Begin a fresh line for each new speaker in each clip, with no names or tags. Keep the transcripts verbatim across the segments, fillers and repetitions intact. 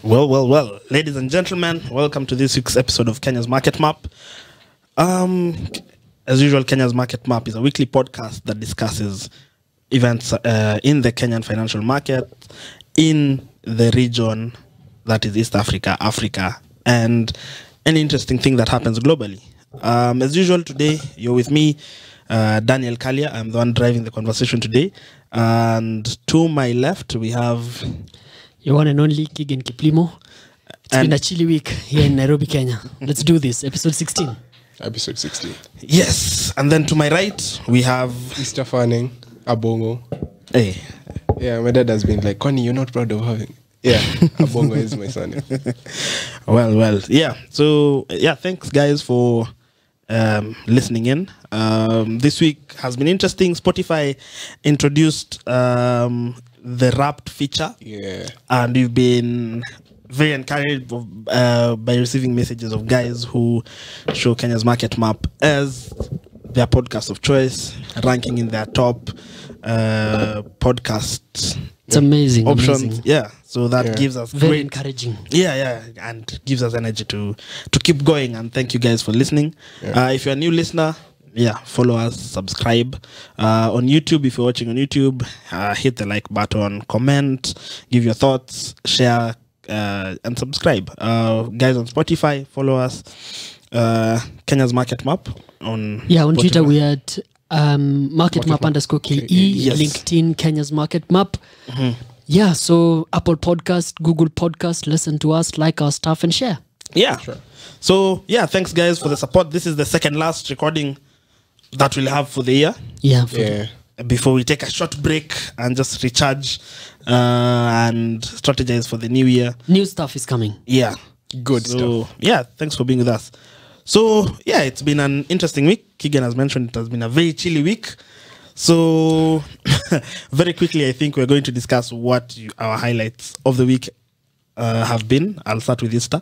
Well, well, well, ladies and gentlemen, welcome to this week's episode of Kenya's Market Map. Um, as usual, Kenya's Market Map is a weekly podcast that discusses events uh, in the Kenyan financial market, in the region that is East Africa, Africa, and any interesting thing that happens globally. Um, as usual, today you're with me, uh, Daniel Kalia. I'm the one driving the conversation today. And to my left, we have...
Your one and only Kigen Kiplimo. It's
And-
been a chilly week here in Nairobi, Kenya. Let's do this. Episode sixteen.
Episode sixteen.
Yes, and then to my right, we have...
Mister Fanning, Abongo.
Hey,
Yeah, my dad has been like, Connie, you're not proud of having... Yeah, Abongo is my son.
well, well, yeah. So, yeah, thanks, guys, for um, listening in. Um, this week has been interesting. Spotify introduced um, the Wrapped feature,
Yeah.
and we've been very encouraged uh, by receiving messages of guys who show Kenya's Market Map as their podcast of choice, ranking in their top uh, podcast
It's amazing.
options.
amazing.
Yeah, so that
Yeah.
gives us
Very
great
encouraging.
yeah yeah and gives us energy to to keep going, and thank you guys for listening.
Yeah.
Uh, if you're a new listener, yeah, follow us, subscribe uh, on YouTube. If you're watching on YouTube, uh, hit the like button, comment, give your thoughts, share, uh, and subscribe. Uh, guys on Spotify, follow us, uh, Kenya's Market Map on
Yeah, on
Spotify.
Twitter we had um, Market Map
Map.
underscore K E,
Yes.
LinkedIn, Kenya's Market Map. Yeah, so Apple Podcast, Google Podcast, listen to us, like our stuff, and share.
Yeah. So yeah, thanks guys for the support. This is the second last recording that we'll have for the year,
Yeah. for-
Yeah.
before we take a short break and just recharge uh, and strategize for the new year.
New stuff is coming.
Yeah.
Good
so,
stuff.
Yeah, thanks for being with us. So, yeah, it's been an interesting week. Keegan has mentioned it has been a very chilly week. So, very quickly, I think we're going to discuss what you, our highlights of the week uh, have been. I'll start with Easter.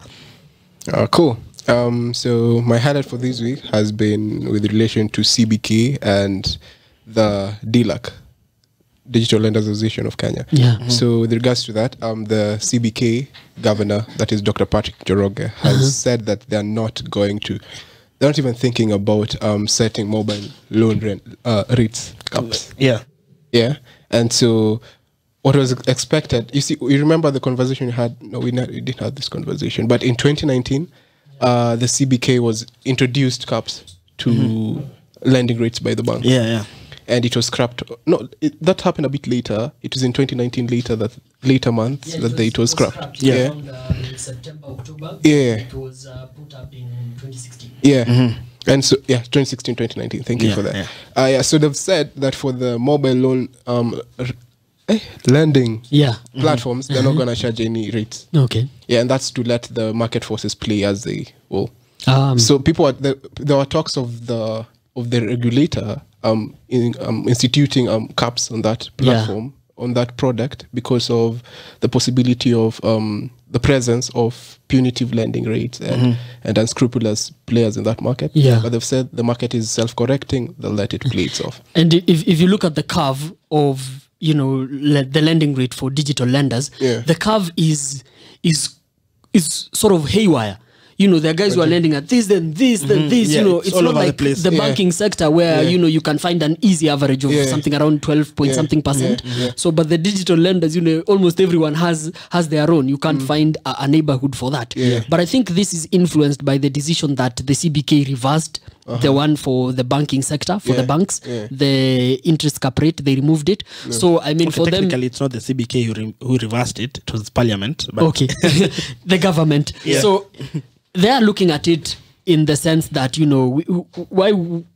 Uh, cool. Um, so my highlight for this week has been with relation to C B K and the D L A C, Digital Lenders Association of Kenya.
Yeah.
So with regards to that, um, the C B K governor, that is Doctor Patrick Njoroge, has said that they are not going to, they're not even thinking about um, setting mobile loan rent, uh, rates caps.
Yeah.
Yeah. And so what was expected, you see, you remember the conversation we had? No, we, not, we didn't have this conversation. But in twenty nineteen, uh, the C B K was introduced caps to lending rates by the bank.
Yeah, yeah.
And it was scrapped. No, it, that happened a bit later. It was in twenty nineteen later, that later months that they, it was scrapped.
Yeah.
uh, September, October.
Yeah.
It was uh, put up in twenty sixteen.
Yeah. And so, yeah, twenty sixteen, twenty nineteen. Thank you
Yeah,
for that.
yeah.
Uh, yeah, so they've said that for the mobile loan um, r- eh, lending
Yeah.
platforms, they're not going to charge any rates.
Okay.
Yeah, and that's to let the market forces play as they will.
Um,
So people, are, there, there were talks of the of the regulator um, in, um instituting um caps on that
Yeah.
platform, on that product, because of the possibility of um the presence of punitive lending rates and, and unscrupulous players in that market.
Yeah.
But they've said the market is self-correcting; they'll let it play itself.
And if, if you look at the curve of, you know, le- the lending rate for digital lenders,
Yeah.
the curve is is is sort of haywire. You know, there are guys who are lending at this, then this, then this.
Yeah,
you know,
it's
it's,
all
not
over the
like the,
place.
Yeah.
banking sector where,
Yeah.
you know, you can find an easy average of
Yeah.
something around twelve point
Yeah.
something percent.
Yeah. Yeah.
So, but the digital lenders, you know, almost everyone has has their own. You can't find a, a neighborhood for that.
Yeah.
But I think this is influenced by the decision that the C B K reversed the one for the banking sector, for the
Yeah.
banks,
Yeah.
the interest cap rate, they removed it. So, I mean,
Okay,
for them,
technically, it's not the C B K who, re- who reversed it. It was Parliament. But
okay, the government.
Yeah.
So, they are looking at it in the sense that, you know, we, why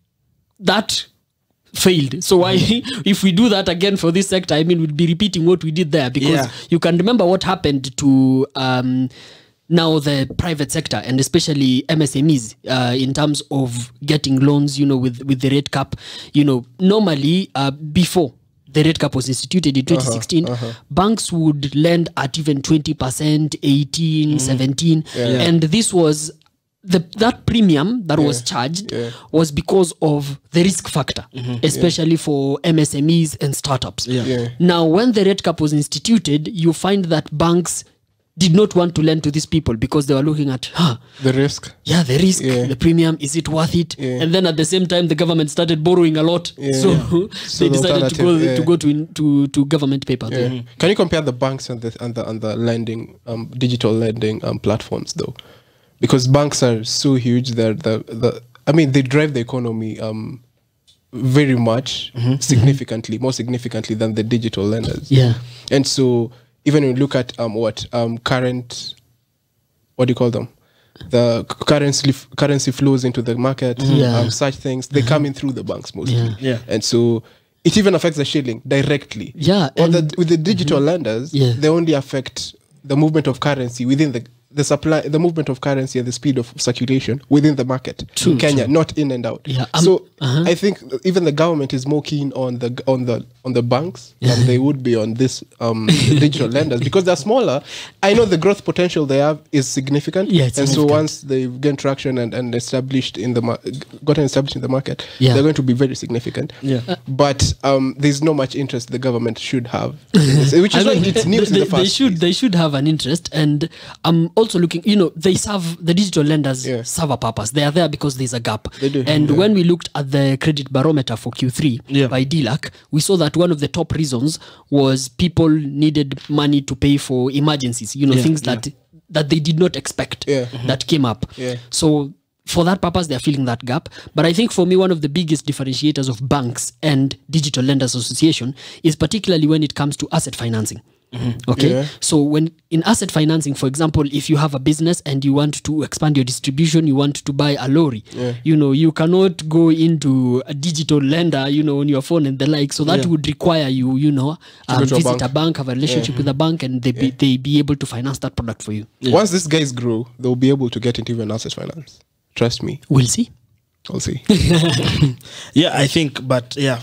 that failed. So why, if we do that again for this sector, I mean, we'd be repeating what we did there, because
Yeah.
you can remember what happened to um, now the private sector, and especially M S M Es, uh, in terms of getting loans, you know, with, with the rate cap. You know, normally uh, before the rate cap was instituted in twenty sixteen,
uh-huh.
banks would lend at even twenty percent, eighteen, seventeen.
Yeah.
And this was the that premium that was charged
Yeah.
was because of the risk factor, especially for M S M Es and startups.
Yeah.
Yeah.
Now, when the rate cap was instituted, you find that banks did not want to lend to these people because they were looking at, huh,
The risk.
yeah, the risk,
Yeah.
the premium, is it worth it?
Yeah.
And then at the same time, the government started borrowing a lot,
Yeah.
so
So
they
the
decided to go
alternative, yeah.
to go to in, to to government paper.
Yeah. Can you compare the banks and the and the and the lending, um, digital lending um, platforms though? Because banks are so huge, they're the the. I mean, they drive the economy um, very much, significantly, more significantly than the digital lenders.
Yeah.
And so even when you look at um, what um, current, what do you call them? The c- currency currency flows into the market,
Yeah.
um, such things, they come in through the banks mostly.
Yeah.
Yeah.
And so it even affects the shilling directly.
Yeah,
Or the,
and-
with the digital lenders,
Yeah.
they only affect the movement of currency within the the supply, the movement of currency and the speed of circulation within the market in Kenya, not in and out.
Yeah, um,
so
uh-huh.
I think even the government is more keen on the on the on the banks
Yeah.
than they would be on this um, digital lenders because they're smaller. I know the growth potential they have is significant.
Yeah, it's
and so
significant.
once they've gained traction and, and established in the mar- gotten established in the market,
Yeah.
they're going to be very significant.
Yeah.
But um, there's no much interest the government should have, in this, which is
I
why
mean,
it's new
they,
to the
they-
first
they should
place.
they should have an interest, and I'm also looking, you know, they serve, the digital lenders
Yeah.
serve a purpose. They are there because there's a gap.
They do,
And
yeah.
when we looked at the credit barometer for Q three
Yeah.
by D L A C, we saw that one of the top reasons was people needed money to pay for emergencies, you know,
Yeah,
things that that they did not expect
Yeah.
that came up.
Yeah.
So for that purpose, they're filling that gap. But I think for me, one of the biggest differentiators of banks and Digital Lenders Association is particularly when it comes to asset financing. Okay.
Yeah.
So when in asset financing, for example, if you have a business and you want to expand your distribution, you want to buy a lorry,
Yeah.
you know, you cannot go into a digital lender, you know, on your phone and the like. So that
Yeah.
would require you, you know,
go
um,
to a
visit
bank.
a bank, have a relationship with a bank, and they be, they be able to finance that product for you.
Once these guys grow, they'll be able to get into even asset finance. Trust me.
We'll see.
I'll see.
Yeah, I think, but yeah,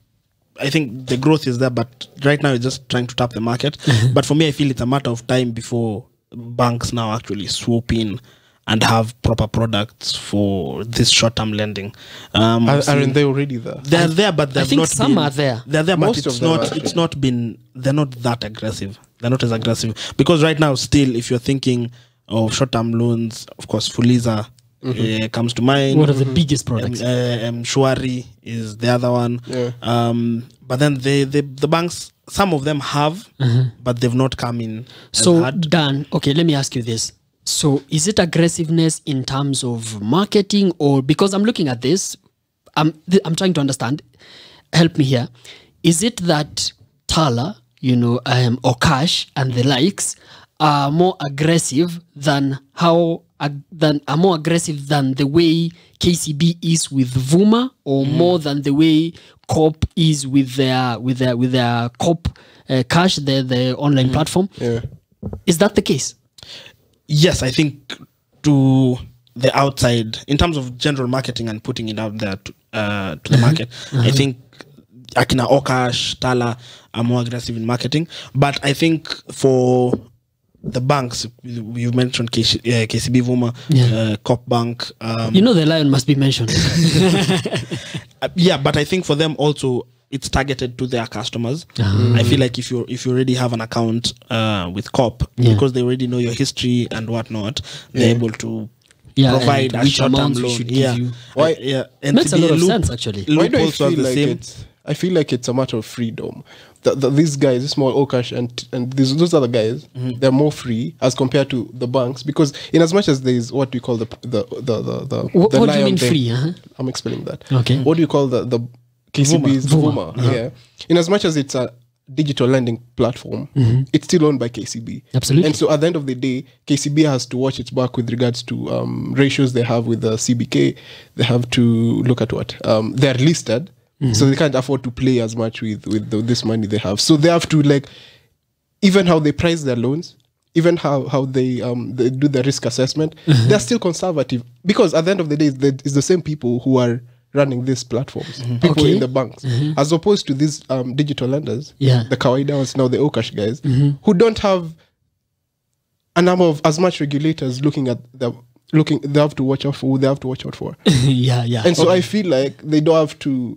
I think the growth is there, but right now it's just trying to tap the market. But for me, I feel it's a matter of time before banks now actually swoop in and have proper products for this short-term lending. Um,
Are,
so
aren't they already there?
they're there, but they've
think
not
some
been,
are there.
They're there,
Most
but
of
it's
them
not.
are
It's not been. They're not that aggressive. They're not as aggressive because right now, still, if you're thinking of short-term loans, of course, Fuliza uh, comes to mind.
One of the biggest products.
Um, uh, um, Shwari is the other one.
Yeah.
Um, but then they, they, the banks, some of them have, but they've not come in as
So,
hard.
Dan, okay, let me ask you this. So, is it aggressiveness in terms of marketing, or because I'm looking at this, I'm th- I'm trying to understand. Help me here. Is it that Tala, you know, um, or Cash and the likes are more aggressive than how ag- than are more aggressive than the way K C B is with Vuma, or more than the way Coop is with their with their with their Coop uh, Cash, the the online platform?
Yeah.
Is that the case?
Yes, I think to the outside, in terms of general marketing and putting it out there to, uh, to the market, I think Akina Okash, Tala are more aggressive in marketing. But I think for the banks, you mentioned K C, uh, K C B Vuma,
Yeah.
uh, Coop Bank. Um,
You know the lion must be mentioned.
Uh, yeah, but I think for them also it's targeted to their customers. I feel like if you if you already have an account uh, with Coop,
Yeah.
because they already know your history and whatnot, they're able to
Yeah,
provide
and
a
which
short-term
amounts we
loan.
should give
Yeah,
you.
Why-
Uh, yeah, and
Makes
to
a
be
lot of
loop-
sense, actually.
Why do I
loopholes are
feel
the
like
same.
it's? I feel like it's a matter of freedom. The, the, these guys, this small Okash and and these those other guys, they're more free as compared to the banks because in as much as there is what we call the the the the, the,
What-
the
what do you
lion
mean
there-
free, uh-huh?
I'm explaining that.
Okay.
What do you call the the K C B's
Vuma.
Vuma? Yeah. In as much as it's a digital lending platform, it's still owned by K C B.
Absolutely.
And so at the end of the day, K C B has to watch its back with regards to um, ratios they have with the C B K. They have to look at what um, they're listed, so they can't afford to play as much with with the, this money they have. So they have to like even how they price their loans. Even how how they um they do the risk assessment, they're still conservative because at the end of the day, it's the same people who are running these platforms, people
Okay.
in the banks, as opposed to these um, digital lenders,
Yeah.
the Kawaida ones, now the Okash guys, who don't have a number of as much regulators looking at the looking. They have to watch out for who they have to watch out for,
yeah, yeah.
and so I feel like they don't have to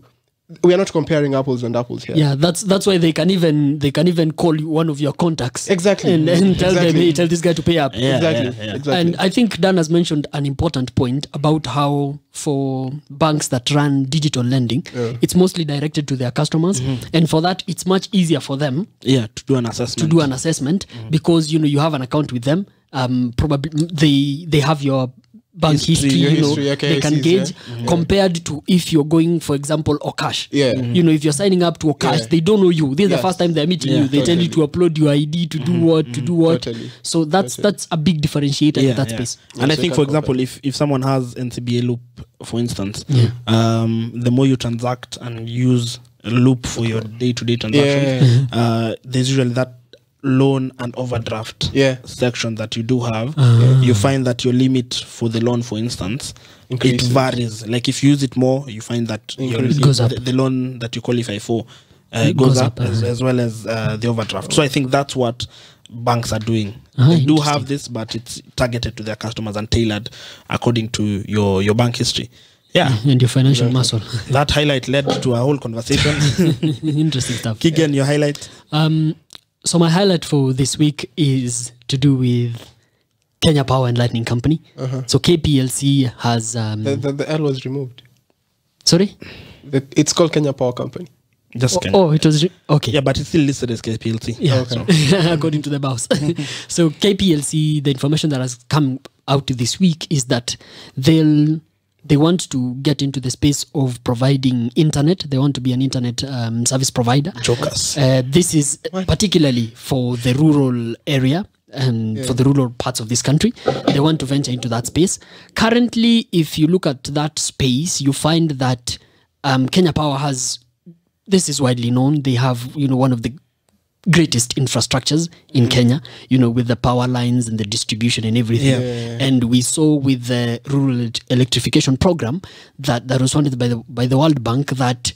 we are not comparing apples and apples here.
Yeah, that's that's why they can even they can even call you one of your contacts.
Exactly.
And, and tell them,
Exactly.
hey, tell this guy to pay up.
Yeah,
exactly.
yeah, yeah.
Exactly.
And I think Dan has mentioned an important point about how for banks that run digital lending, it's mostly directed to their customers. And for that, it's much easier for them
Yeah, to do an assessment.
to do an assessment because, you know, you have an account with them. Um, probably they they have your bank
History,
history,
your
you know,
history, your
they can
K I Cs,
gauge
yeah.
compared to if you're going, for example, Okash.
Yeah.
You know, if you're signing up to Okash,
Yeah.
they don't know you. This is
Yes.
the first time they're meeting
Yeah,
you. They tell you to
totally.
upload your I D, to do what, to do what.
Totally.
So that's
Totally.
that's a big differentiator in that space.
And I
so
think,
you
for
can
example,
compare.
if, if someone has N C B A Loop, for instance, um, the more you transact and use Loop for your day-to-day transactions, uh, there's usually that loan and overdraft
Yeah.
section that you do have. You find that your limit for the loan, for instance,
Increases.
it varies. Like if you use it more, you find that your,
Increases.
It goes up.
The, the loan that you qualify for uh,
It
goes,
goes
up,
up,
as,
uh-huh.
as well as uh, the overdraft. So I think that's what banks are doing.
Ah,
they do
interesting.
have this, but it's targeted to their customers and tailored according to your your bank history. Yeah,
And your financial muscle.
that highlight led to a whole conversation.
Interesting stuff.
Keegan, your highlight?
Um, so my highlight for this week is to do with Kenya Power and Lightning Company. So K P L C has um,
The, the, the L was removed.
sorry.
The, it's called Kenya Power Company.
Just
Oh,
Kenya.
oh, it was re- okay.
Yeah, but it's still listed as K P L C.
Yeah,
Okay.
according to the boss. So K P L C, the information that has come out this week is that they'll they want to get into the space of providing internet. They want to be an internet um, service provider.
Jokers.
Uh, this is particularly for the rural area and for the rural parts of this country. They want to venture into that space. Currently, if you look at that space, you find that um, Kenya Power has, this is widely known, they have, you know, one of the greatest infrastructures in Kenya, you know, with the power lines and the distribution and everything.
Yeah. Yeah,
And we saw with the rural e- electrification program that, that was funded by the by the World Bank that,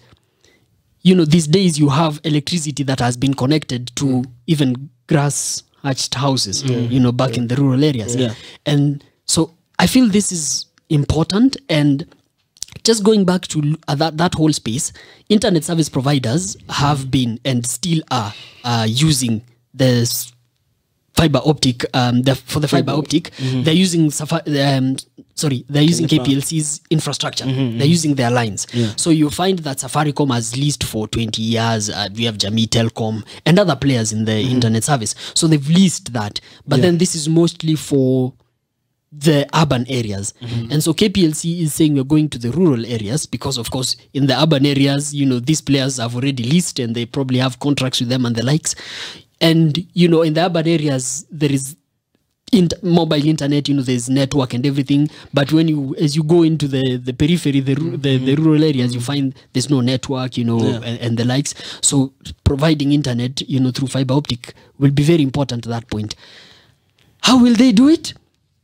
you know, these days you have electricity that has been connected to even grass hatched houses, you know, back in the rural areas.
Yeah.
And so I feel this is important. And just going back to uh, that, that whole space, internet service providers have been and still are uh, using this fiber optic um, the, for the fiber optic. They're using Safa- um, sorry they're using K P L C's infrastructure. They're using their lines. So you find that Safaricom has leased for twenty years. Uh, we have Jamii Telcom and other players in the internet service. So they've leased that, but then this is mostly for the urban areas. And so K P L C is saying we're going to the rural areas because, of course, in the urban areas, you know, these players have already leased and they probably have contracts with them and the likes. And, you know, in the urban areas, there is in- mobile internet, you know, there's network and everything. But when you, as you go into the, the periphery, the, ru- the, the rural areas, you find there's no network, you know,
Yeah.
and, and the likes. So providing internet, you know, through fiber optic will be very important at that point. How will they do it?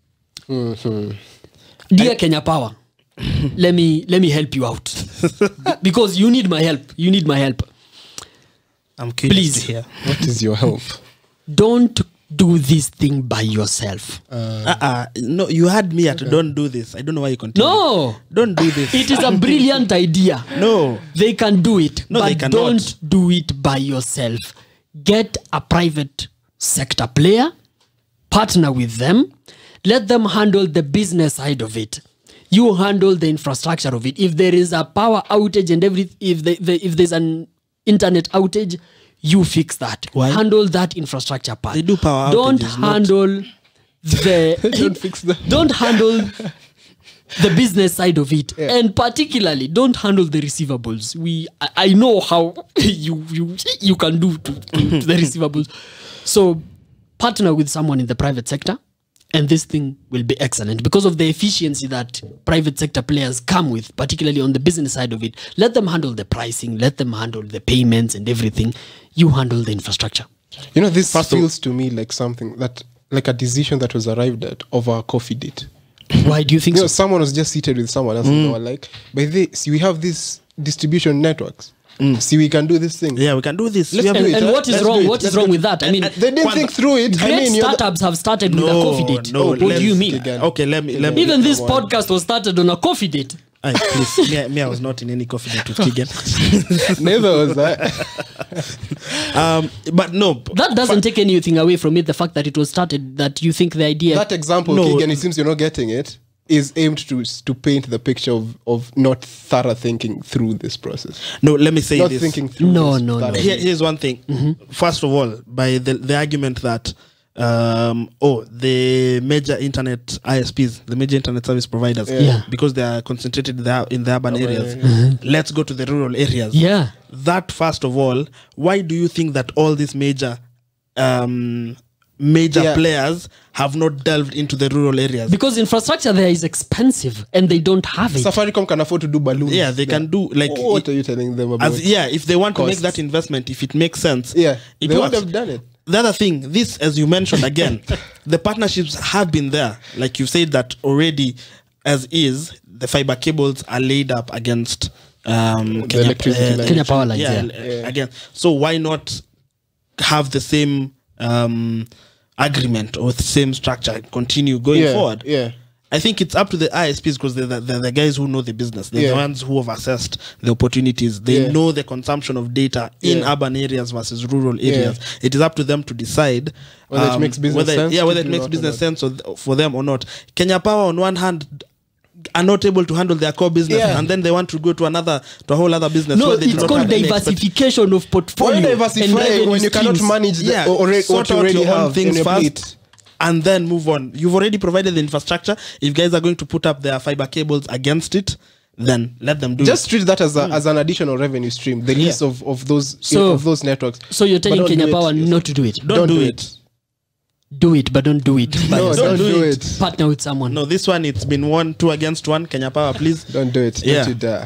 Dear Kenya Power, let me let me help you out because you need my help. You need my help.
I'm curious
Please.
to hear.
What is your help?
Don't do this thing by yourself.
Uh-uh. No, you had me at don't do this. I don't know why you continue.
No,
Don't do this.
it is a brilliant idea.
No.
They can do it,
No,
but
they cannot.
don't do it by yourself. Get a private sector player, partner with them, let them handle the business side of it. You handle the infrastructure of it. If there is a power outage and every, if the, the, if there's an internet outage, you fix that.
Why?
Handle that infrastructure part.
They do power
Don't
outages, not-
handle the.
Don't fix that.
Don't handle the business side of it, and particularly don't handle the receivables. We, I, I know how you you you can do to, to, to the receivables. So partner with someone in the private sector, and this thing will be excellent because of the efficiency that private sector players come with, particularly on the business side of it. Let them handle the pricing, let them handle the payments and everything. You handle the infrastructure.
You know, this
First of-
feels to me like something that, like a decision that was arrived at over a coffee date.
Why do you think
You know,
so?
someone was just seated with someone else and they were like, by this, see, we have these distribution networks. See, we can do this thing.
Yeah, we can do this.
Let's
We have-
do
And,
it,
and
huh?
what is
Let's
wrong?
do it.
What is
Let's
wrong
do
with
it.
that? I mean,
They didn't
Kwanza-
think through it. I
great
mean, you're the-
startups have started with a coffee date.
No,
what do you
let's-
mean?
Again.
Okay, let me let me
Even this
Come on.
podcast was started on a coffee date.
Aye, please. me, me, I was not in any coffee date with Keegan.
Neither was that.
um, but no.
That doesn't take anything away from it. The fact that it was started, that you think the idea.
That example,
No.
Keegan, it seems you're not getting it, is aimed to to paint the picture of, of not thorough thinking through this process.
No, let me say
Not
this.
thinking through
No,
this
no, no.
thoroughly.
Here, here's one thing. First of all, by the, the argument that um, oh, the major internet I S Ps, the major internet service providers,
Yeah.
because they are concentrated there in the urban areas, let's go to the rural areas.
Yeah.
That first of all, why do you think that all these major um, major
Yeah.
players have not delved into the rural areas?
Because infrastructure there is expensive and they don't have it.
Safaricom can afford to do balloons.
Yeah, they can do like
What
it-
are you telling them about?
as yeah, if they want to make
costs?
that investment, if it makes sense,
Yeah,
it
they would
works.
have done it.
The other thing, this, as you mentioned again, the partnerships have been there. Like you said that already, as is, the fiber cables are laid up against um, Kenya,
electricity lines.
Kenya power lines,
Yeah,
yeah.
uh, again. So why not have the same um, agreement or the same structure continue going
Yeah,
forward?
yeah.
I think it's up to the I S Ps because they're the, they're the guys who know the business. They're
Yeah.
the ones who have assessed the opportunities. They
Yeah.
know the consumption of data in
Yeah.
urban areas versus rural areas. It is up to them to decide
Whether it makes business
whether,
sense
Yeah,
to
whether it
do
makes
that or
business
not.
sense or, for them or not. Kenya Power, on one hand, are not able to handle their core business,
Yeah.
and then they want to go to another, to a whole other business.
No,
where they do
it's
not
called
have any expert-
diversification of
Why
portfolio. and
diversify
revenue
when you cannot
streams.
manage the,
Yeah,
already,
sort
what you
out
already
your own
have in
things
your
first,
plate?
and then move on. You've already provided the infrastructure. If guys are going to put up their fiber cables against it, then let them do
Just
it.
treat that as a, as an additional revenue stream. The lease of, of those
So-
of those networks.
So you're
But
telling
don't
Kenya
do it.
Power not to do it.
Don't, do, it.
Do it, but don't do it. by
No,
yourself.
don't
do
do
it.
it.
Partner with someone.
No, this one, it's been one, two against one. Kenya Power, please.
Don't do it. Don't
Yeah.
you dare.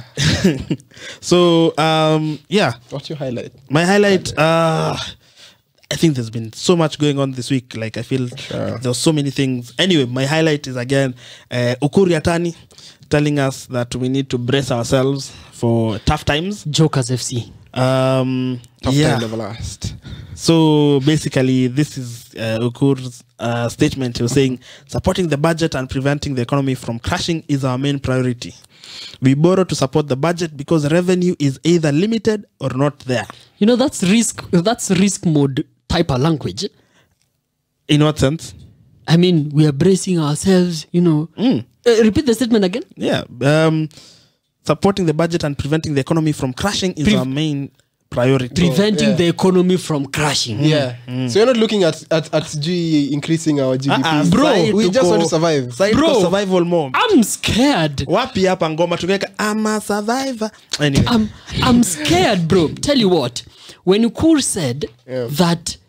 So, um, yeah,
What's your highlight?
my highlight, uh, I think there's been so much going on this week. Like, I feel
Sure.
there's so many things. Anyway, my highlight is again uh, Ukuri Atani telling us that we need to brace ourselves for tough times.
Jokers F C.
Um,
Tough
yeah.
time never last.
So basically, this is uh, Ukur's uh, statement. He was saying, supporting the budget and preventing the economy from crashing is our main priority. We borrow to support the budget because revenue is either limited or not there.
You know, that's risk. That's risk mode type of language.
In what sense?
I mean, we are bracing ourselves. You know.
Mm.
Uh, repeat the statement again.
Yeah. Um, supporting the budget and preventing the economy from crashing is
Pre-
our main priority.
Preventing
yeah.
the economy from crashing.
Yeah. So you're not looking at at, at G E increasing our G D P.
Uh-uh,
Bro,
side
we just
tuko-
want to survive.
side
Bro.
tuko survival mode.
I'm scared.
Wapi hapa ngoma tukiweka I'm a survivor. Anyway.
I'm I'm scared, bro. Tell you what, when Ukur said
Yeah.
that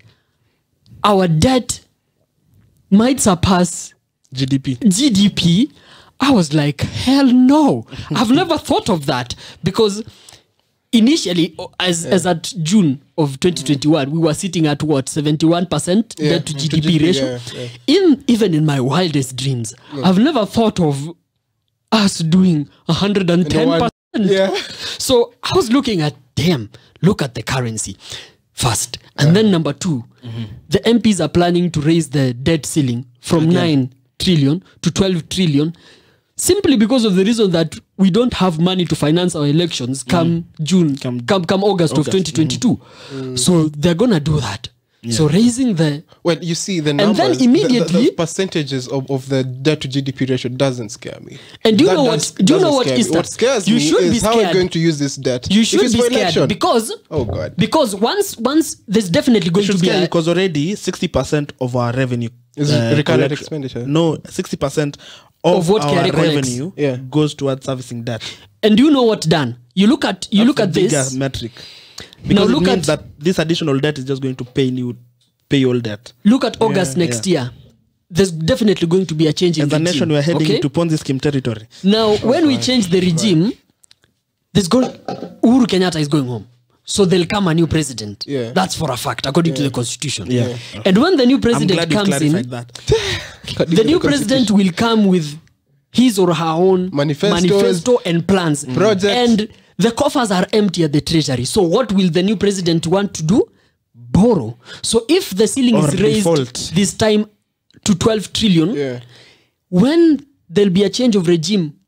our debt might surpass
G D P.
G D P, I was like, hell no. I've never thought of that because initially, o- as as at June of twenty twenty-one, we were sitting at what seventy-one percent
Yeah,
debt to
to
G D P
G D P,
ratio.
yeah, yeah.
In even in my wildest dreams, I've never thought of us doing one hundred ten percent.
Yeah.
So I was looking at, damn, look at the currency first. And then number two, the M Ps are planning to raise the debt ceiling from nine trillion to twelve trillion simply because of the reason that we don't have money to finance our elections come June, come,
Come-
come, August, of
August,
twenty twenty-two. So they're going to do that. So raising the...
Well, you see the
then
numbers. the- the-
immediately-
the, percentages of, of the debt to G D P ratio doesn't scare me.
And do you
That
know what-
does-
do you
doesn't
know what
scare me.
is that?
What scares
You
me
should
is
be
how we're
scared.
going to use this debt.
You
If
should
it's
be
for
scared
election.
because...
Oh God.
Because once once there's definitely going
Should
to be
scare you
a,
because already sixty percent of our revenue
Is recurrent
collect-
expenditure.
No, sixty percent of,
Of what
our
K R A collects.
revenue
Yeah.
goes towards servicing debt.
and do you know what done? You look at you look
That's
at
a bigger
this.
metric.
Now
Because
look
it means
at-
that this additional debt is just going to pay you pay all debt.
Look at August
Yeah,
next year. There's definitely going to be a change in
As a
regime.
nation, we are heading
okay?
into Ponzi scheme territory.
Now, when we change the regime, there's going Uhuru Kenyatta is going home. So there'll come a new president.
Yeah.
That's for a fact, according to the constitution.
Yeah.
And when the new
I'm
president
glad you
comes
clarified
in,
that.
the new president will come with his or her own
Manifestos,
manifesto and plans.
projects.
And the coffers are empty at the treasury. So what will the new president want to do? Borrow. So if the ceiling
Or
is raised
default.
this time to twelve trillion,
Yeah.
when there'll be a change of regime,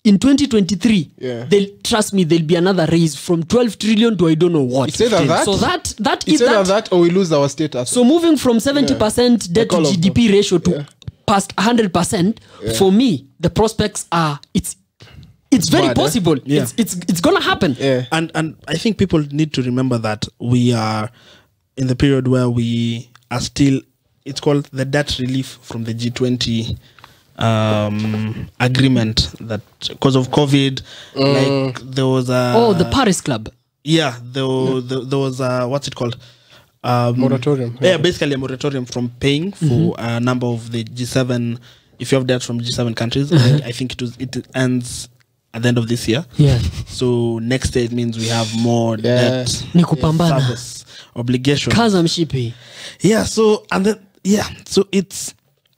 in twenty twenty-three,
Yeah.
they'll trust me, there'll be another raise from twelve trillion to I don't know what.
It's either that-
So that that
It's
is
either
that.
that or we lose our status.
So moving from seventy percent debt to
Like all of
G D P ratio to
Yeah.
past one hundred percent, for me, the prospects are it's it's very
Bad, eh?
possible.
Yeah.
It's it's it's gonna happen.
yeah.
And and I think people need to remember that we are in the period where we are still. It's called the debt relief from the G twenty um, agreement that because of COVID, like there was a
Oh, the Paris Club.
yeah there, wa- there, there was a what's it called um,
Moratorium,
Yeah.
yeah.
basically a moratorium from paying for a number of the G seven. If you have debt from G seven countries, I, I think it was it ends at the end of this year.
Yeah.
So next year it means we have more
Yeah.
debt
Ni kupambana.
service obligation.
Kaza mshipi.
Yeah. So and then yeah. So it's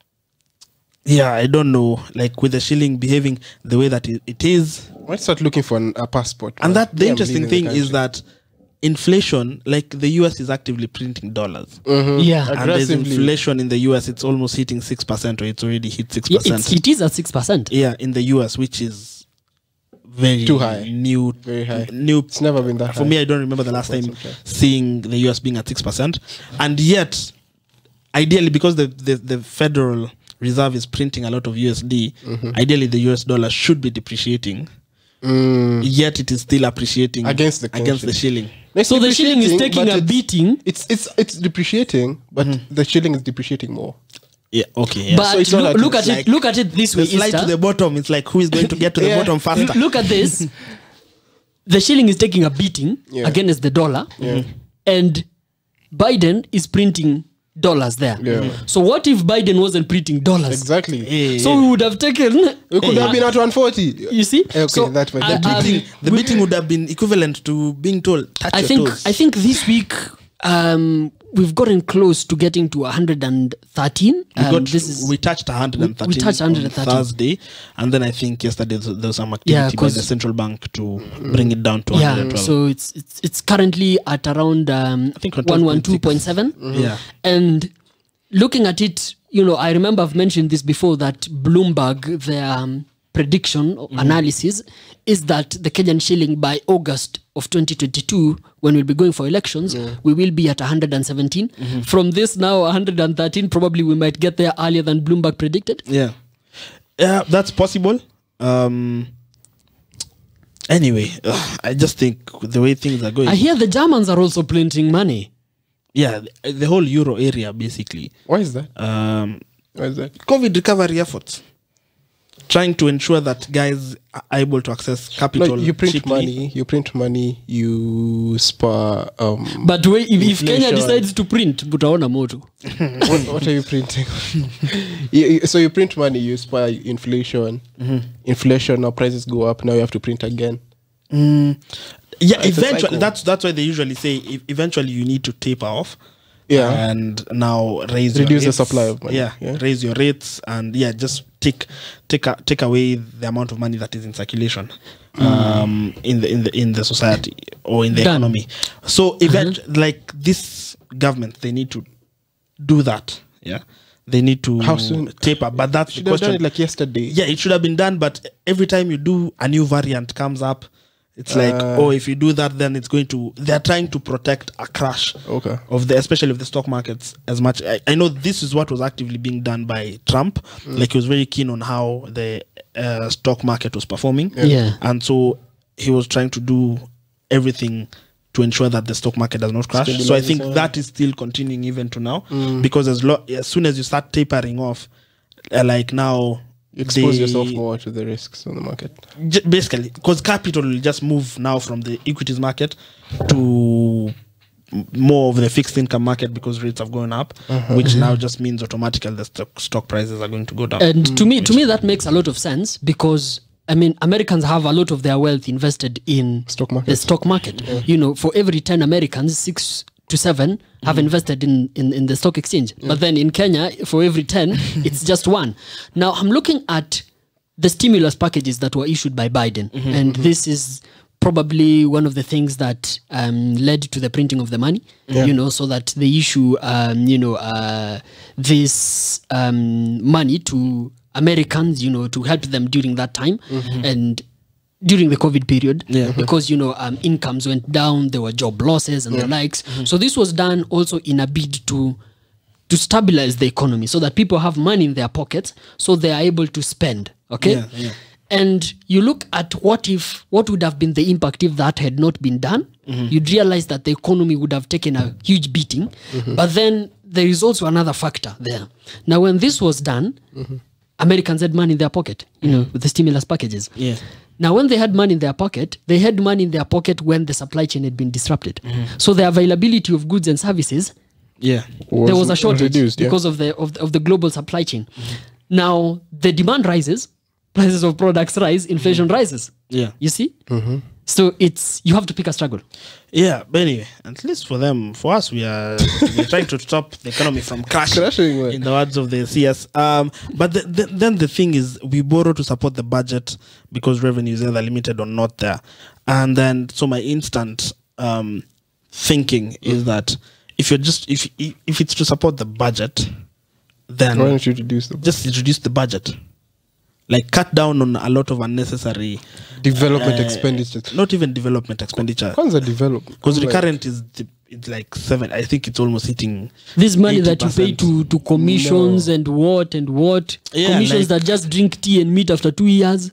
yeah. I don't know. Like with the shilling behaving the way that it, it is,
Might start looking for an, a passport.
and
man.
that the
Yeah, I'm
interesting
leaving
thing
the
is
country.
that inflation, like the U S is actively printing dollars.
Mhm.
Yeah.
And there's
Aggressively.
inflation in the U S. It's almost hitting six percent, or it's already hit six
Yeah,
percent.
it's, it is at six percent.
Yeah, in the U S, which is very
Too high.
New,
Very high.
New.
It's never been that
For
high.
me, I don't remember the last time
Quite some time.
seeing the U S being at six percent, and yet, ideally, because the, the the Federal Reserve is printing a lot of U S D,
Mm-hmm.
ideally the U S dollar should be depreciating.
Mm.
Yet it is still appreciating
Against the
against the shilling.
It's
So the shilling is
depreciating,
taking
but
a
it's-
beating.
It's it's it's depreciating, but the shilling is depreciating more.
Yeah. Okay. Yeah.
But
So it's not
look,
like
look
it's
at it.
like
Look at it this way.
the slide to
Easter.
the bottom. It's like who is going to get to the
Yeah.
bottom faster?
Look at this. The shilling is taking a beating
Yeah.
against the dollar,
Yeah.
and Biden is printing dollars there.
Yeah.
So what if Biden wasn't printing dollars?
Exactly.
Yeah,
So
yeah.
we would have taken.
We could have been at one forty.
You see?
Okay,
so
that might-
I-
the
um,
beating, the
we-
beating would have been equivalent to being told touch
I
your
think
toes.
I think this week um, we've gotten close to getting to one hundred thirteen.
we,
Um,
got,
this is
we touched one hundred thirteen
we- we touched one hundred thirteen.
on Thursday, and then I think yesterday there there was some
Yeah,
activity by
'cause-
the central bank to bring it down to
yeah.
one hundred twelve.
So it's it's it's currently at around um,
I think on
one one two point seven.
Yeah.
And looking at it, you know, I remember I've mentioned this before that Bloomberg, their um, prediction or analysis is that the Kenyan shilling by August of twenty twenty-two, when we'll be going for elections, we will be at one hundred seventeen. From this now, one hundred thirteen, probably we might get there earlier than Bloomberg predicted.
Yeah, yeah, that's possible. Um, anyway, ugh, I just think the way things are going,
I hear the Germans are also printing money.
yeah, the, the whole euro area basically.
Why is that?
Um,
Why is that?
COVID recovery efforts, trying to ensure that guys are able to access capital.
No, you print
cheaply.
money. You print money. You spur. Um,
But wait, if, if Kenya
Inflation.
decides to print, butaona moto.
what, what are you printing? you, you- so you print money. You spur inflation. Inflation. Now prices go up. Now you have to print again.
Mm, yeah,
It's a
eventually.
cycle.
That's that's why they usually say e- eventually you need to taper off.
Yeah.
and now raise
Reduce
your
the
rates.
supply of money.
Yeah,
Yeah.
raise your rates and yeah, just take take a, take away the amount of money that is in circulation um, in the in the in the society or in the
Done.
economy. So event like this government, they need to do that. Yeah, they need to
How soon?
taper. But that's
Should
the
have done
question.
it like yesterday.
Yeah, it should have been done, but every time you do a new variant comes up, it's like,
Uh.
oh, if you do that, then it's going to. They're trying to protect a crash
Okay.
of the, especially of the stock markets as much. I, I know this is what was actively being done by Trump. Like he was very keen on how the uh, stock market was performing.
Yeah.
and so he was trying to do everything to ensure that the stock market does not crash. So I think
Stabilize,
that is still continuing even to now, because as lo- as soon as you start tapering off, uh, like now.
You expose
the-
yourself more to the risks on the market.
J- basically, because capital will just move now from the equities market to m- more of the fixed income market because rates have gone up, which now just means automatically the stock, stock prices are going to go down.
And to me, to me, that makes a lot of sense because I mean, Americans have a lot of their wealth invested in
Stock market.
the stock market. You know, for every ten Americans, six to seven have invested in, in, in the stock exchange. But then in Kenya, for every ten, it's just one. Now, I'm looking at the stimulus packages that were issued by Biden. And this is probably one of the things that um, led to the printing of the money, you know, so that they issue, um, you know, uh, this um, money to Americans, you know, to help them during that time and during the COVID period,
Yeah.
because, you know, um, incomes went down, there were job losses and the likes. So this was done also in a bid to to stabilize the economy so that people have money in their pockets so they are able to spend. Okay.
Yeah, yeah.
And you look at what if what would have been the impact if that had not been done, you'd realize that the economy would have taken a huge beating. But then there is also another factor there. Now, when this was done, Americans had money in their pocket, you know, with the stimulus packages.
Yeah.
Now, when they had money in their pocket, they had money in their pocket when the supply chain had been disrupted. So the availability of goods and services,
Yeah.
there was a shortage
reduced, yeah.
because of the of the, of the global supply chain. Now the demand rises, prices of products rise, inflation rises.
Yeah.
You see, so it's you have to pick a struggle.
Yeah, but anyway, at least for them, for us, we are we're trying to stop the economy from crashing.
Crashing, man.
In the words of the C S. Um, but the, the, then the thing is, we borrow to support the budget because revenue is either limited or not there. And then, so my instant um, thinking is that if you're just if if it's to support the budget, then
Why don't you reduce the
just reduce the budget, like cut down on a lot of unnecessary
development
uh,
expenditures?
not even development expenditure.
Kwanza development.
Because
Like-
recurrent is the, it's like seven. I think it's almost hitting.
This money that you pay
eighty percent.
to to commissions and what and what
Yeah,
commissions
like-
that just drink tea and meat after two years.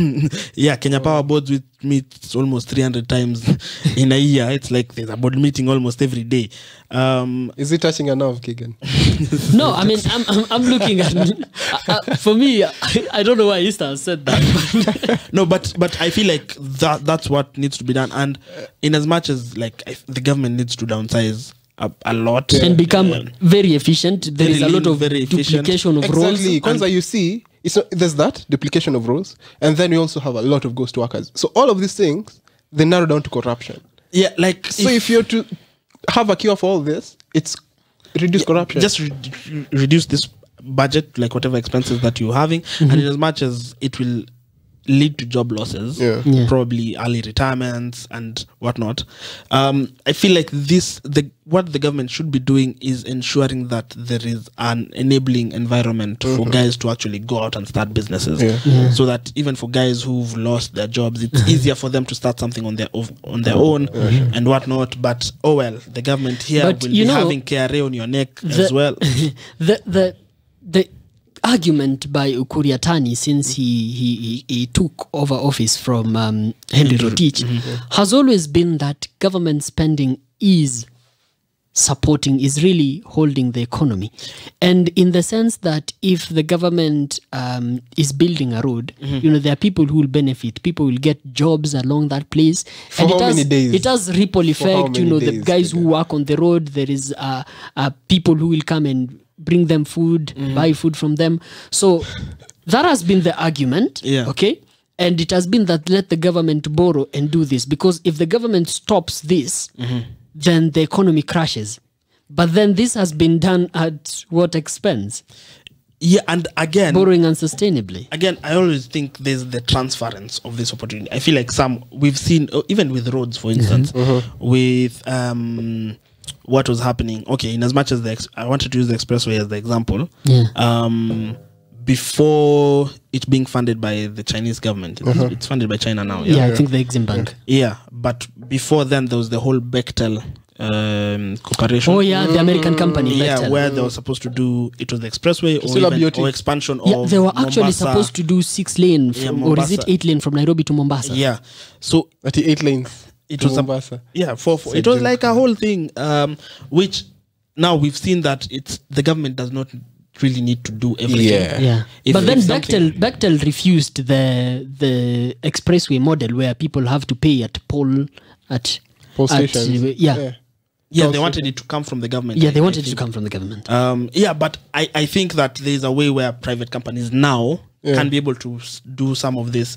Yeah, Kenya Power boards with meets almost three hundred times in a year. It's like there's a board meeting almost every day. Um,
Is it touching a nerve, Keegan?
No, I mean I'm I'm, I'm looking at uh, uh, for me. I, I don't know why Easter said that.
no, but but I feel like that that's what needs to be done. And in as much as like I, the government needs to downsize a, a lot
and become
um,
very efficient. There
very
is a lot
lean,
of
very efficient.
duplication of roles.
Exactly. Kwanza, you see, it's not, there's that duplication of roles, and then we also have a lot of ghost workers. So all of these things, they narrow down to corruption.
yeah, like
So if, you're to have a cure for all this, it's reduce corruption.
just re- re- reduce this budget, like whatever expenses that you're having, and in as much as it will lead to job losses,
Yeah.
Yeah.
probably early retirements and whatnot. Um, I feel like this, the what the government should be doing is ensuring that there is an enabling environment for guys to actually go out and start businesses,
Yeah.
Yeah.
so that even for guys who've lost their jobs, it's easier for them to start something on their of, on their own and whatnot. But oh well, the government here
But
will
you
be
know,
having K R A on your neck as
the-
well.
the the the argument by Ukuriatani since he, he he he took over office from um, Henry Rotich has always been that government spending is supporting is really holding the economy, and in the sense that if the government um, is building a road, you know, there are people who will benefit, people will get jobs along that place.
For
and
how
it has,
many days?
it has ripple
For how
effect, you
many
know, the
days,
guys who
Keegan?
work on the road, there is uh, uh, people who will come and bring them food, buy food from them. So that has been the argument,
Yeah.
okay? And it has been that let the government borrow and do this, because if the government stops this, then the economy crashes. But then this has been done at what expense?
Yeah, and again,
Borrowing unsustainably.
again, I always think there's the transference of this opportunity. I feel like some we've seen, uh, even with roads, for instance, with um, what was happening. Okay, in as much as the ex- I wanted to use the expressway as the example.
Yeah.
Um, before it being funded by the Chinese government, it's, it's funded by China now.
Yeah,
Yeah.
I think the Exim Bank.
Yeah, but before then there was the whole Bechtel um, corporation.
Oh yeah, the American company.
Yeah,
Bechtel.
where they were supposed to do it was the expressway or,
Still a
even,
beauty.
or expansion
Yeah,
of
they were actually
Mombasa.
supposed to do six lane,
Yeah,
from, or is it
Mombasa.
eight lane from Nairobi to Mombasa?
Yeah, so
At the eight lanes.
it
to
was a,
Mombasa.
yeah for, for
It's
it
a
was
joke.
like a whole thing, um, which now we've seen that it's the government does not really need to do everything.
Yeah.
Yeah,
If-
but then
if something-
Bechtel Bechtel refused the the expressway model where people have to pay at poll at
Poll
at,
stations.
uh, yeah. yeah,
Yeah,
Also-
they wanted it to come from the government.
they
I-
wanted
I
it to
think.
come from the government.
Um, yeah, but I, I think that there's a way where private companies now
Yeah.
can be able to s- do some of this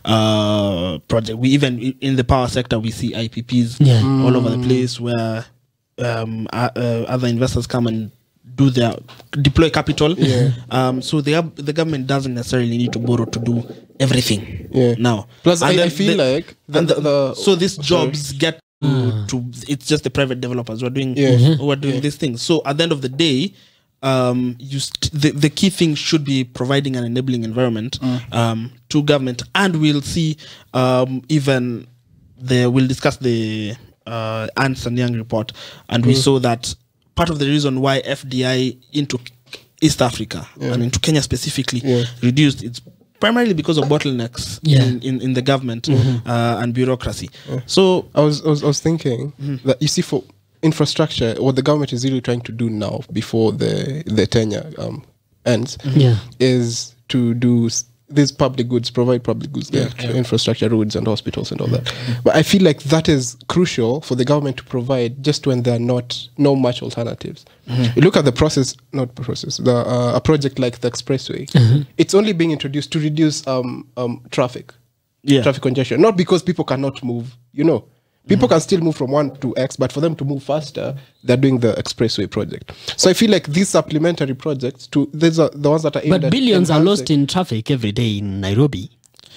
uh, project. We even i- in the power sector we see I P Ps
Yeah.
all over the place where um, uh, uh, other investors come and do their deploy capital.
Yeah.
Um, so the gov- the government doesn't necessarily need to borrow to do everything.
Yeah.
Now,
Plus,
And
I, I
then
feel
the-
like the,
and
the,
the-
the
so these
sorry.
jobs get to, to it's just the private developers who are doing
Yeah.
who are doing
Yeah.
these things. So at the end of the day, um, you st- the, the key thing should be providing an enabling environment um, to government, and we'll see um, even the we'll discuss the uh, Ernst and Young report, and we saw that part of the reason why F D I into East Africa, I mean to Kenya specifically,
Yeah.
reduced, it's primarily because of bottlenecks
Yeah.
in, in, in the government uh, and bureaucracy. So
I was, I was, I was thinking that you see, for infrastructure, what the government is really trying to do now before the the tenure um, ends,
Yeah.
is to do s- these public goods, provide public goods, the actual infrastructure, roads and hospitals and all that. But I feel like that is crucial for the government to provide just when there are not no much alternatives. You look at the process, not process, the uh, a project like the expressway. It's only being introduced to reduce um, um, traffic,
Yeah.
traffic congestion, not because people cannot move. You know, people can still move from one to X, but for them to move faster, they're doing the expressway project. So I feel like these supplementary projects, to these are the ones that are aimed
But
at
billions are lost
enhancing-
in traffic every day in Nairobi.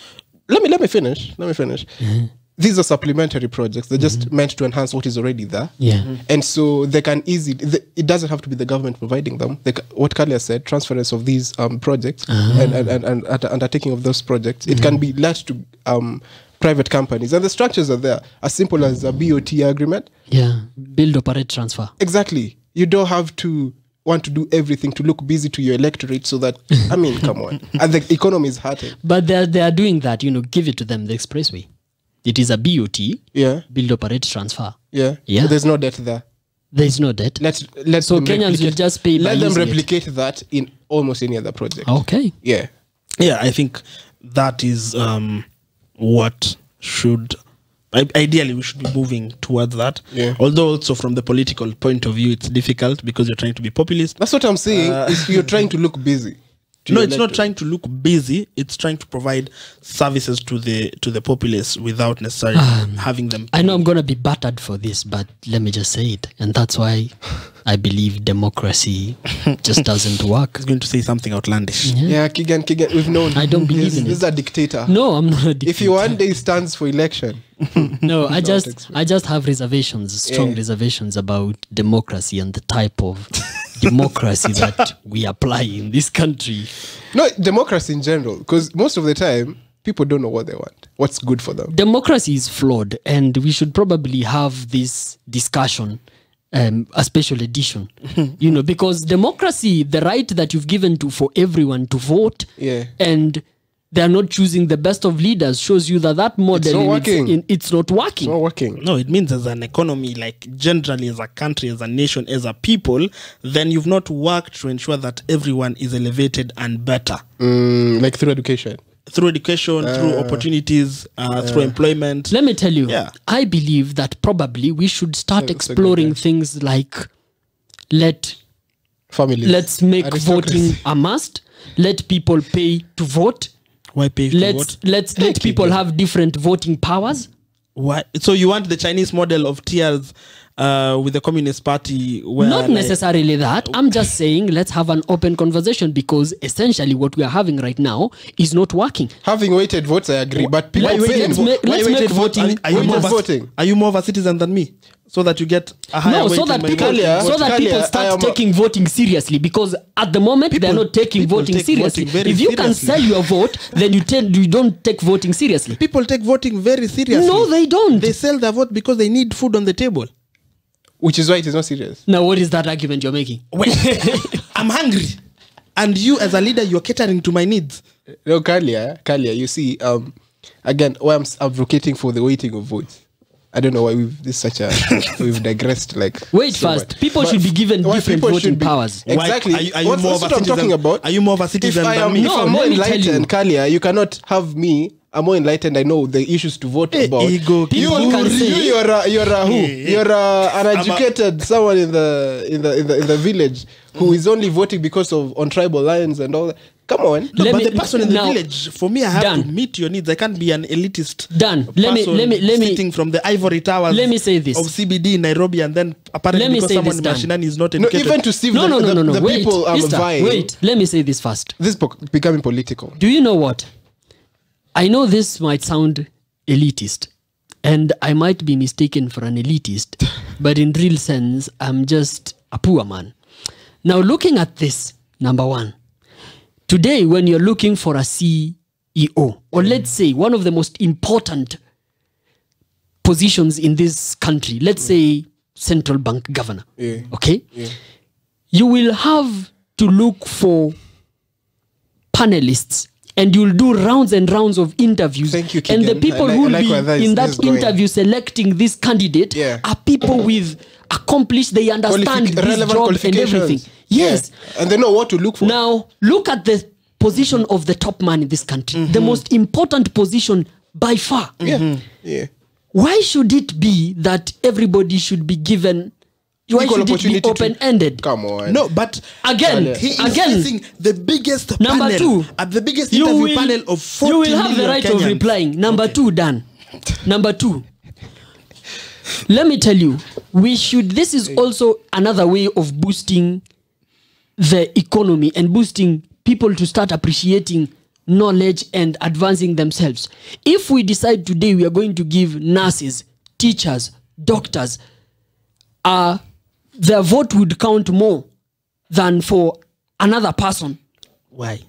let me let me finish. Let me finish. These are supplementary projects. They're just meant to enhance what is already there.
Yeah.
And so they can easily. The, it doesn't have to be the government providing them. They, ca- what Kalia said, transference of these um, projects and, and, and, and at- undertaking of those projects, it can be led to um, private companies, and the structures are there. As simple as a B O T agreement.
Yeah. Build, operate, transfer.
Exactly. You don't have to want to do everything to look busy to your electorate, so that I mean, come on, and the economy is hurting.
But they are, they are doing that, you know, give it to them, the expressway. It is a B O T,
Yeah,
build, operate, transfer.
yeah,
Yeah.
There's no debt there.
There is no debt.
Let's let
So
them
Kenyans will
replicate-
just pay by
Let them
using it.
replicate that in almost any other project.
Okay.
Yeah.
yeah, I think that is um, what should I, ideally we should be moving towards that.
Yeah.
Although also from the political point of view, it's difficult because you're trying to be populist.
That's what I'm saying. is you're trying to look busy. to
No,
your
it's not
electorate.
trying to look busy. It's trying to provide services to the to the populace without necessarily having them.
I know I'm going to be battered for this, but let me just say it. And that's why I believe democracy just doesn't work.
He's going to say something outlandish.
Yeah, Kigan, Kigan, we've known.
I don't believe
He's-
in it.
This is a dictator.
No, I'm not a
If he
dictator.
one day stands for election,
No, I
Not
just
expert.
I just have reservations, strong
Yeah.
reservations about democracy and the type of democracy that we apply in this country.
no democracy in general, because most of the time people don't know what they want, what's good for them.
Democracy is flawed, and we should probably have this discussion, um, a special edition, you know, because democracy, the right that you've given to for everyone to vote,
Yeah.
and they're not choosing the best of leaders, shows you that that model
not
in
working.
It's, in, it's not working.
It's not working.
No, it means as an economy, like generally as a country, as a nation, as a people, then you've not worked to ensure that everyone is elevated and better
Mm, like through education.
through education, through opportunities, uh, through employment.
Let me tell you,
Yeah.
I believe that probably we should start
That's a good
exploring
idea.
things like let
Families.
let's make
Aristocracy.
voting a must. Let people pay to vote.
Why pay to
Let's
vote?
let's let people have different voting powers.
Why? So you want the Chinese model of tiers uh, with the Communist Party? Where
Not
like-
necessarily that. I'm just saying let's have an open conversation, because essentially what we are having right now is not working.
Having weighted votes, I agree, but people
Let's-
paying
let's
vo-
make-
why
let's
weighted
make
voting?
voting-
Are you,
Weighted
more of a,
voting.
are you more of a citizen than me? So that you get a higher
No, so
weighting
that people,
minority
Kalia-
so that people
Kalia, I
start
am a-
taking voting seriously, because at the moment they're
People-
not taking
people
voting
take
seriously.
voting very
If you can
seriously.
sell your vote, then you tend you don't take voting seriously.
People take voting very seriously.
No, they don't.
They sell their vote because they need food on the table.
Which is why it is not serious.
Now, what is that argument you're making?
Wait, I'm hungry, and you as a leader, you're catering to my needs.
No, Kalia, Kalia, you see, um, again, why I'm s- advocating for the weighting of votes. I don't know why we've this is such a we've digressed like.
Wait
so
first.
much.
People
But
should be given
why
different
people
voting
should be-
powers.
Why-
Exactly.
are you- are you
What's-
more
that's
of a
what I'm talking
citizen-
about.
are you more of a citizen
if I
than
am,
me?
If
No,
I'm more
let me tell you.
enlightened, Kalia, you cannot have me. I'm more enlightened. I know the issues to vote
Hey,
about.
ego,
you,
People
you,
can
you,
say-
you're a, you're a who?
Hey,
You're a, an
I'm a-
educated someone in the in the in the in the village who is only voting because of on tribal lines and all that. Come on.
No,
Let
but
me-
the person in the
now-
village, for me, I have
Dan.
to meet your needs. I can't be an elitist.
Dan, let me-
person
let me- let me-
sitting from the ivory towers.
Let me say this.
of C B D in Nairobi, and then apparently
Let me
because
say
someone
this,
in
Dan.
Mashinani is not
No,
educated.
even to see
No,
the,
no, no,
the,
no, no.
the
Wait,
people I'm
Mister,
vying.
wait. Let me say this first.
This is po- becoming political.
Do you know what? I know this might sound elitist, and I might be mistaken for an elitist, but in real sense, I'm just a poor man. Now, looking at this, number one, today when you're looking for a C E O, or let's say one of the most important positions in this country, let's say central bank governor,
Yeah.
okay?
Yeah.
You will have to look for panelists and you'll do rounds and rounds of interviews.
Thank you,
and the
Keegan.
people
I like-
who will
I like
be
where that is-
in
this
that
is going.
interview selecting this candidate
Yeah.
are people with accomplished, they understand
Qualific-
this
relevant
job and
qualifications.
everything. Yes.
Yeah. And they know what to look for.
Now, look at the position of the top man in this country. The most important position by far.
Yeah. Yeah.
Why should it be that everybody should be given, why
Equal
should it be
opportunity to-
open-ended?
Come on.
No, but
Again,
he is
again,
facing the biggest
number
panel,
two,
at the biggest
you
interview
will,
panel of forty
you will have the
million
right of
Kenyans.
replying. Number two, Dan. Number two. Let me tell you, we should, this is also another way of boosting the economy and boosting people to start appreciating knowledge and advancing themselves. If we decide today we are going to give nurses, teachers, doctors, uh, their vote would count more than for another person.
Why?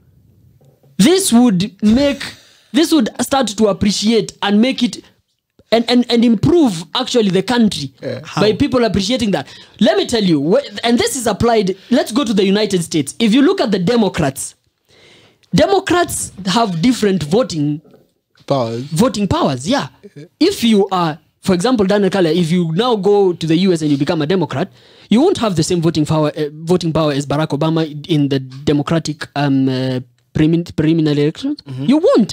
This would make, this would start to appreciate and make it and, and, and improve actually the country by people appreciating that. Let me tell you, wh- and this is applied, let's go to the United States. If you look at the Democrats, Democrats have different voting
Powers.
voting powers. Yeah. If you are, for example, Daniel Kalia, if you now go to the U S and you become a Democrat, you won't have the same voting power, uh, voting power as Barack Obama in the Democratic um, uh, premin- preliminary elections. You won't.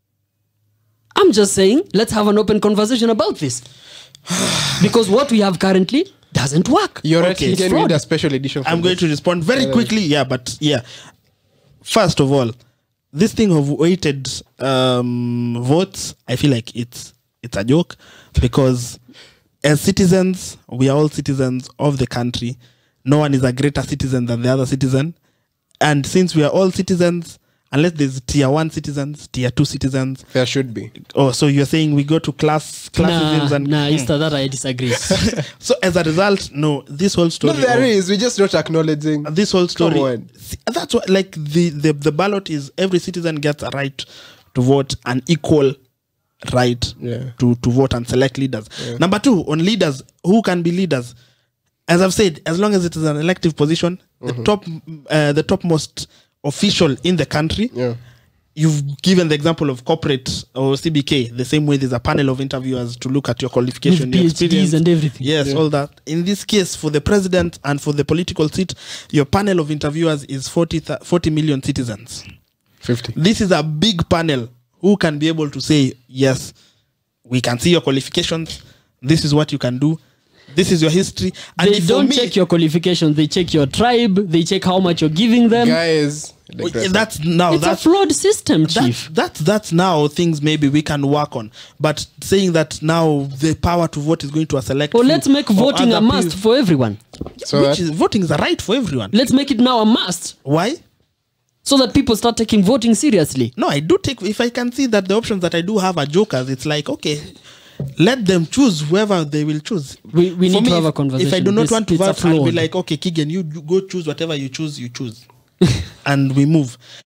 I'm just saying, let's have an open conversation about this. Because what we have currently doesn't work.
You're right.
Okay,
You can
fraud.
read a special edition.
I'm
from
going
this.
to respond very quickly. Yeah, but yeah. First of all, this thing of weighted um, votes, I feel like it's it's a joke because as citizens, we are all citizens of the country. No one is a greater citizen than the other citizen. And since we are all citizens, unless there's tier one citizens, tier two citizens.
There should be.
Oh, so you're saying we go to class classisms
Nah,
and
nah,
Hmm.
Easter, that I disagree.
So as a result, no, this whole
No,
story.
there
of-
is. We're just not acknowledging.
this whole story.
Come on.
See, that's what like the, the the ballot is. Every citizen gets a right to vote, an equal right
Yeah.
to to vote and select leaders. Number two, on leaders, who can be leaders? As I've said, as long as it is an elective position, the top uh, the topmost official in the country.
Yeah.
You've given the example of corporate or C B K, the same way there's a panel of interviewers to look at your qualification,
With
your
PhDs
experience.
and everything.
Yes, all that. In this case, for the president and for the political seat, your panel of interviewers is forty, th- forty million citizens.
fifty.
This is a big panel who can be able to say, yes, we can see your qualifications. This is what you can do. This is your history. And
They
if for
don't
me-
check your qualifications. They check your tribe. They check how much you're giving them.
Guys.
Well,
like that.
that's now
It's
that's
a flawed system,
That,
chief.
that's that's now things maybe we can work on. But saying that now the power to vote is going to a select.
Well,
few
let's make
of
voting a
other
must
people-
for everyone.
So
which
that-
is voting is a right for everyone.
Let's make it now a must
Why?
so that people start taking voting seriously.
No, I do take. If I can see that the options that I do have are jokers, it's like okay, let them choose whoever they will choose.
We- we
For
need to
me,
have a
if-
conversation.
If I do not
This-
want to
it's a
vote, I'll be
flawed.
like, okay, Keegan, you, you go choose whatever you choose. You choose, and we move.